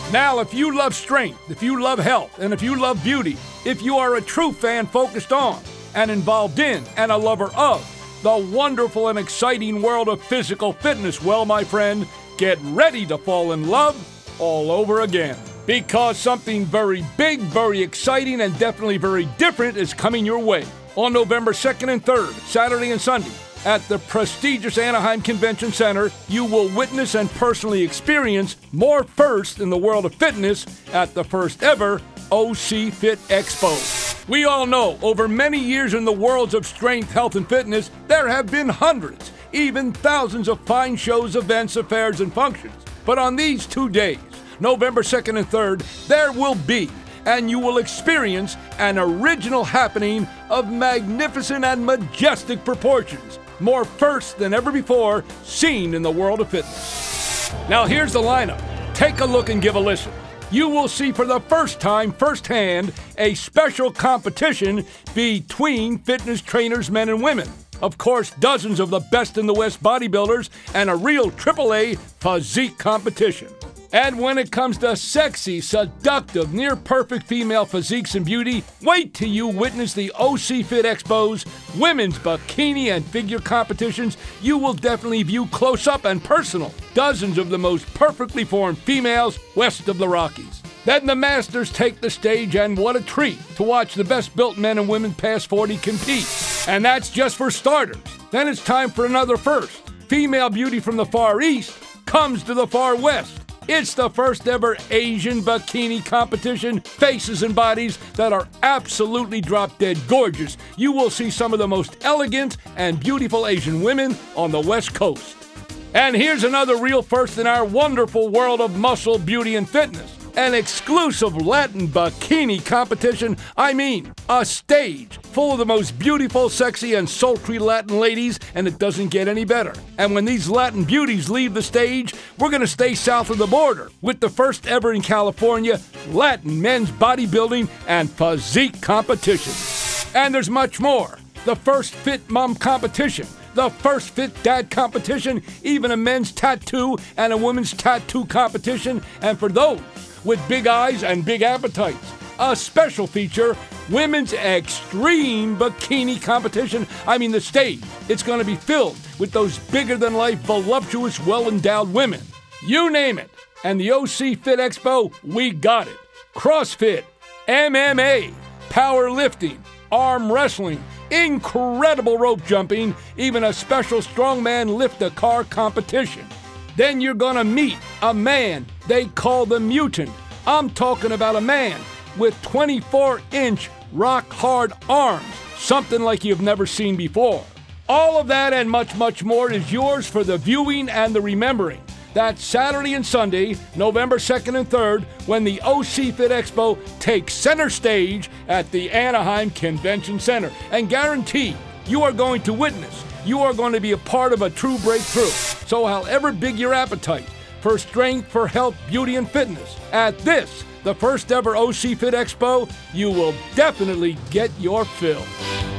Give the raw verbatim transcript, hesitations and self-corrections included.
Now, if you love strength, if you love health, and if you love beauty, if you are a true fan focused on and involved in and a lover of the wonderful and exciting world of physical fitness, well, my friend, get ready to fall in love all over again. Because something very big, very exciting, and definitely very different is coming your way on November second and third, Saturday and Sunday. At the prestigious Anaheim Convention Center, you will witness and personally experience more firsts in the world of fitness at the first ever O C Fit Expo. We all know over many years in the worlds of strength, health, and fitness, there have been hundreds, even thousands of fine shows, events, affairs, and functions. But on these two days, November second and third, there will be, and you will experience, an original happening of magnificent and majestic proportions. More firsts than ever before seen in the world of fitness. Now here's the lineup. Take a look and give a listen. You will see for the first time firsthand a special competition between fitness trainers, men and women. Of course, dozens of the best in the West bodybuilders and a real triple A physique competition. And when it comes to sexy, seductive, near-perfect female physiques and beauty, wait till you witness the O C Fit Expo's women's bikini and figure competitions. You will definitely view close-up and personal dozens of the most perfectly formed females west of the Rockies. Then the Masters take the stage, and what a treat to watch the best-built men and women past forty compete. And that's just for starters. Then it's time for another first. Female beauty from the Far East comes to the Far West. It's the first ever Asian bikini competition, faces and bodies that are absolutely drop-dead gorgeous. You will see some of the most elegant and beautiful Asian women on the West Coast. And here's another real first in our wonderful world of muscle, beauty, and fitness. An exclusive Latin bikini competition. I mean, a stage full of the most beautiful, sexy, and sultry Latin ladies, and it doesn't get any better. And when these Latin beauties leave the stage, we're going to stay south of the border with the first ever in California Latin men's bodybuilding and physique competition. And there's much more. The first Fit Mom competition, the first Fit Dad competition, even a men's tattoo and a women's tattoo competition, and for those with big eyes and big appetites, a special feature, women's extreme bikini competition. I mean, the stage, it's going to be filled with those bigger-than-life, voluptuous, well-endowed women. You name it. And the O C Fit Expo, we got it. CrossFit, M M A, powerlifting, arm wrestling, incredible rope jumping, even a special strongman lift-a-car competition. Then you're gonna meet a man they call the Mutant. I'm talking about a man with twenty-four inch rock-hard arms, something like you've never seen before. All of that and much, much more is yours for the viewing and the remembering. That's Saturday and Sunday, November second and third, when the O C Fit Expo takes center stage at the Anaheim Convention Center. And guarantee you are going to witness, you are going to be a part of a true breakthrough. So however big your appetite for strength, for health, beauty, and fitness, at this, the first ever O C Fit Expo, you will definitely get your fill.